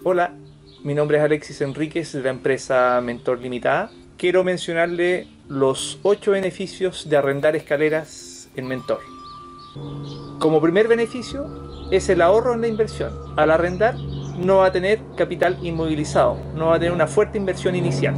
Hola, mi nombre es Alexis Enríquez de la empresa Mentor Limitada. Quiero mencionarle los 8 beneficios de arrendar escaleras en Mentor. Como primer beneficio es el ahorro en la inversión. Al arrendar no va a tener capital inmovilizado, no va a tener una fuerte inversión inicial.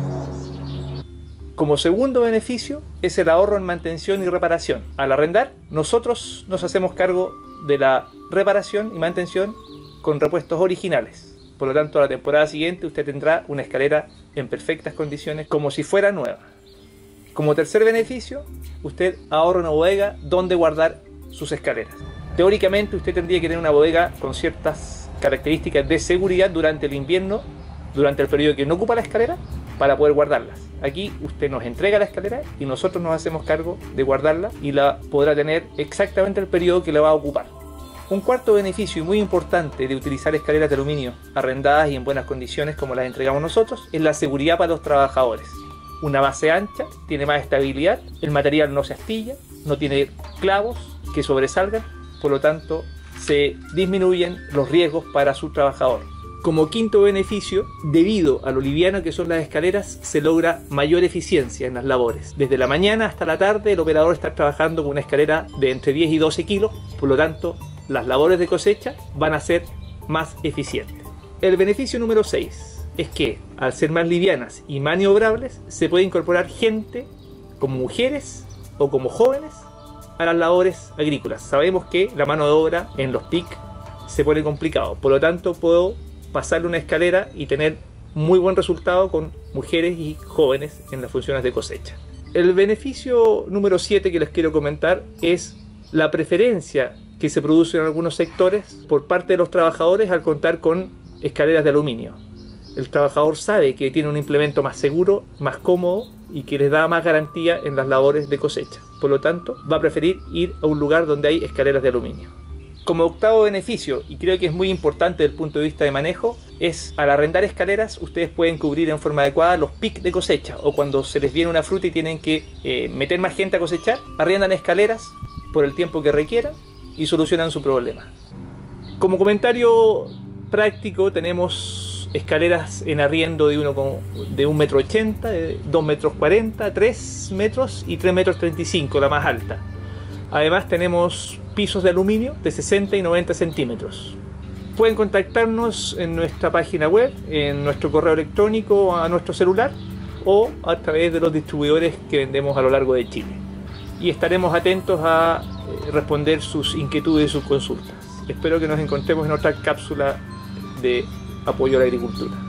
Como segundo beneficio es el ahorro en mantención y reparación. Al arrendar, nosotros nos hacemos cargo de la reparación y mantención con repuestos originales. Por lo tanto, a la temporada siguiente usted tendrá una escalera en perfectas condiciones, como si fuera nueva. Como tercer beneficio, usted ahorra una bodega donde guardar sus escaleras. Teóricamente usted tendría que tener una bodega con ciertas características de seguridad durante el invierno, durante el periodo que no ocupa la escalera, para poder guardarlas. Aquí usted nos entrega la escalera y nosotros nos hacemos cargo de guardarla y la podrá tener exactamente el periodo que la va a ocupar. Un cuarto beneficio y muy importante de utilizar escaleras de aluminio arrendadas y en buenas condiciones como las entregamos nosotros es la seguridad para los trabajadores. Una base ancha, tiene más estabilidad, el material no se astilla, no tiene clavos que sobresalgan, por lo tanto se disminuyen los riesgos para su trabajador. Como quinto beneficio, debido a lo liviano que son las escaleras, se logra mayor eficiencia en las labores. Desde la mañana hasta la tarde el operador está trabajando con una escalera de entre 10 y 12 kilos, por lo tanto las labores de cosecha van a ser más eficientes. El beneficio número 6 es que al ser más livianas y maniobrables se puede incorporar gente como mujeres o como jóvenes a las labores agrícolas. Sabemos que la mano de obra en los PIC se pone complicado, por lo tanto puedo pasarle una escalera y tener muy buen resultado con mujeres y jóvenes en las funciones de cosecha. El beneficio número 7 que les quiero comentar es la preferencia que se produce en algunos sectores por parte de los trabajadores al contar con escaleras de aluminio. El trabajador sabe que tiene un implemento más seguro, más cómodo y que les da más garantía en las labores de cosecha. Por lo tanto, va a preferir ir a un lugar donde hay escaleras de aluminio. Como octavo beneficio, y creo que es muy importante desde el punto de vista de manejo, es al arrendar escaleras ustedes pueden cubrir en forma adecuada los pics de cosecha o cuando se les viene una fruta y tienen que meter más gente a cosechar, arriendan escaleras por el tiempo que requieran y solucionan su problema. Como comentario práctico tenemos escaleras en arriendo de 1,80 m, de 2,40 m, 3 metros y 3,35 m, la más alta. Además tenemos pisos de aluminio de 60 y 90 centímetros. Pueden contactarnos en nuestra página web, en nuestro correo electrónico, a nuestro celular o a través de los distribuidores que vendemos a lo largo de Chile. Y estaremos atentos a responder sus inquietudes y sus consultas. Espero que nos encontremos en otra cápsula de apoyo a la agricultura.